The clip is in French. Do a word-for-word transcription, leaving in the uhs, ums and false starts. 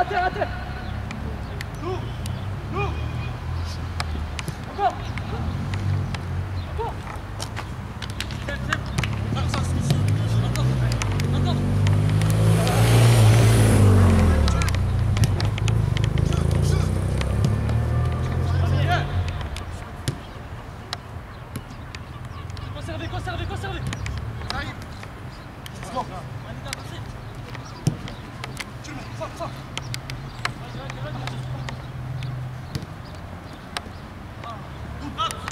à terre, à terre. Nous, nous. Encore. Encore. C'est, c'est. Encore, encore. Conservez, conservez, conservez. Ça arrive. C'est bon. Tu le mets, fort, fort. Vas-y, vas-y, vas-y.